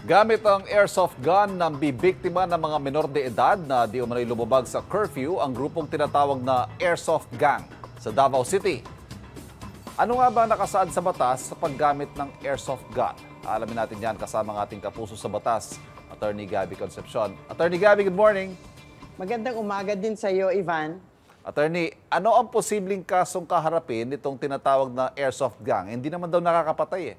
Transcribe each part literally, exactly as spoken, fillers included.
Gamit ang airsoft gun ng bibiktima ng mga menor de edad na di umano'y lumabag sa curfew ang grupong tinatawag na Airsoft Gang sa Davao City. Ano nga ba nakasaad sa batas sa paggamit ng airsoft gun? Alamin natin yan kasama ng ating kapuso sa batas, Attorney Gabby Concepcion. Attorney Gabby, good morning. Magandang umaga din sa iyo, Ivan. Attorney, ano ang posibleng kasong kaharapin nitong tinatawag na airsoft gang? Hindi naman daw nakakapatay eh.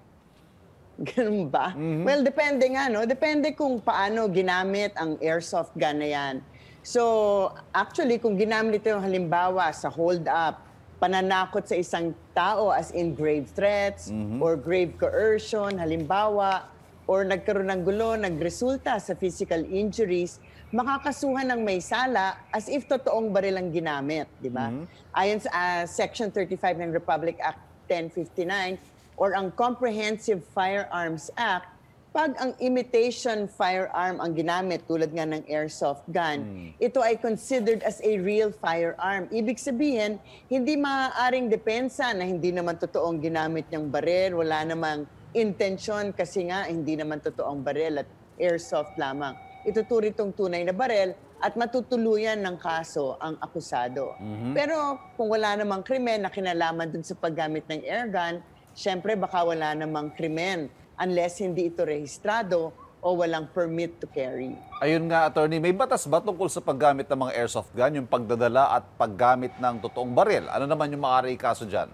Ganun ba? Mm-hmm. Well, depende nga, no? Depende kung paano ginamit ang airsoft gun na yan. So, actually, kung ginamit ito halimbawa sa hold-up, pananakot sa isang tao as in grave threats mm-hmm. or grave coercion, halimbawa, or nagkaroon ng gulo, nagresulta sa physical injuries, makakasuhan ng may sala as if totoong baril ang ginamit, di ba? Mm-hmm. Ayon sa uh, Section thirty-five ng Republic Act ten fifty-nine or ang Comprehensive Firearms Act, pag ang imitation firearm ang ginamit tulad nga ng airsoft gun, mm. ito ay considered as a real firearm. Ibig sabihin, hindi maaaring depensa na hindi naman totoong ginamit niyang baril, wala namang intensyon kasi nga hindi naman totoong baril at airsoft lamang. Ituturi itong tunay na baril at matutuluyan ng kaso ang akusado. Mm-hmm. Pero kung wala namang krimen na kinalaman dun sa paggamit ng airgun, syempre baka wala namang krimen unless hindi ito rehistrado o walang permit to carry. Ayun nga, Attorney, may batas ba tungkol sa paggamit ng mga airsoft gun, yung pagdadala at paggamit ng totoong baril? Ano naman yung maaari kaso dyan?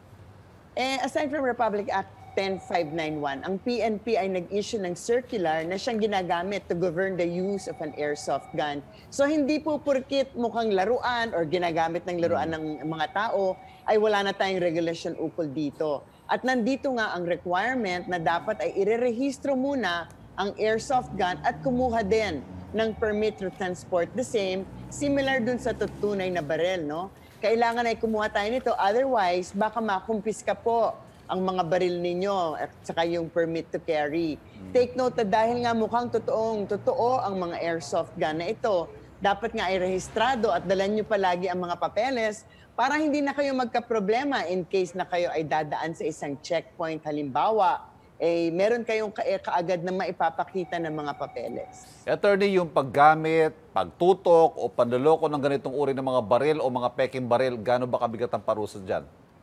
Eh, aside from Republic Act ten five ninety-one, ang P N P ay nag-issue ng circular na siyang ginagamit to govern the use of an airsoft gun. So hindi po purkit mukhang laruan or ginagamit ng laruan ng mga tao ay wala na tayong regulation ukol dito. At nandito nga ang requirement na dapat ay irerehistro muna ang airsoft gun at kumuha din ng permit to transport the same, similar dun sa tutunay na baril, no? Kailangan ay kumuha tayo nito, otherwise baka makumpiska po ang mga baril ninyo at saka yung permit to carry. Hmm. Take note na dahil nga mukhang totoong totoo ang mga airsoft gun na ito, dapat nga ay rehistrado at dalan nyo palagi ang mga papeles para hindi na kayo magka-problema in case na kayo ay dadaan sa isang checkpoint. Halimbawa, eh, meron kayong ka kaagad na maipapakita ng mga papeles. Attorney, yung paggamit, pagtutok o panloloko ng ganitong uri ng mga baril o mga peking baril, gaano ba kabigat ang parusa dyan?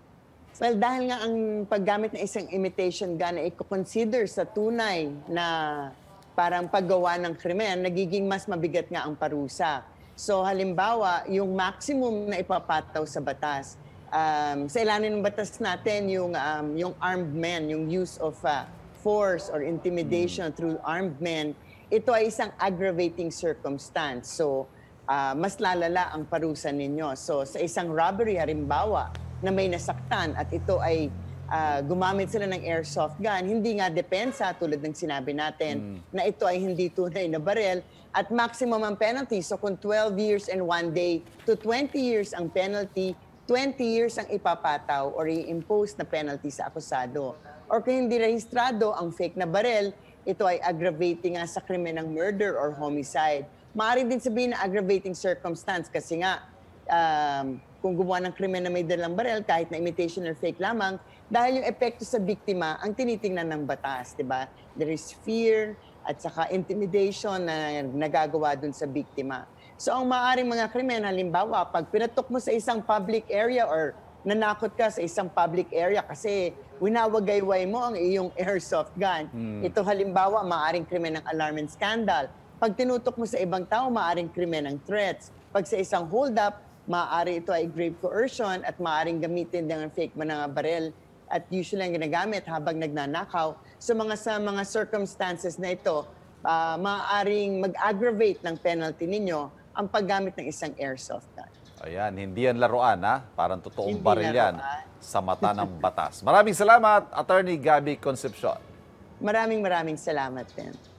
Well, dahil nga ang paggamit ng isang imitation gun ay i-consider sa tunay na parang paggawa ng krimen, nagiging mas mabigat nga ang parusa. So halimbawa, yung maximum na ipapataw sa batas, um, sa ilalim ng batas natin, yung, um, yung armed men, yung use of uh, force or intimidation mm. through armed men, ito ay isang aggravating circumstance. So uh, mas lalala ang parusa ninyo. So sa isang robbery, halimbawa, na may nasaktan at ito ay uh, gumamit sila ng airsoft gun, hindi nga depensa tulad ng sinabi natin mm. na ito ay hindi tunay na baril at maximum ang penalty. So kung twelve years and one day to twenty years ang penalty, twenty years ang ipapataw or i-impose na penalty sa akusado. Or kung hindi rehistrado ang fake na baril, ito ay aggravating nga sa krimen ng murder or homicide. Maaari din sabihin na aggravating circumstance kasi nga um, kung gumawa ng krimen na may dalang baril, kahit na imitation or fake lamang, dahil yung epekto sa biktima ang tinitingnan ng batas, di ba? There is fear at saka intimidation na nagagawa dun sa biktima. So ang maaaring mga krimen, halimbawa, pag pinatok mo sa isang public area or nanakot ka sa isang public area kasi winawagayway mo ang iyong airsoft gun. Hmm. Ito halimbawa, maaaring krimen ng alarm and scandal. Pag tinutok mo sa ibang tao, maaaring krimen ng threats. Pag sa isang hold-up, maaari ito ay grave coercion at maaaring gamitin ng fake mga baril at usually ang ginagamit habang nagnanakaw. So mga sa mga circumstances na ito, uh, maaaring mag-aggravate ng penalty ninyo ang paggamit ng isang airsoft gun. Ayan, hindi yan laruan ha? Parang totoong hindi baril yan sa mata ng batas. Maraming salamat, Attorney Gabby Concepcion. Maraming maraming salamat din.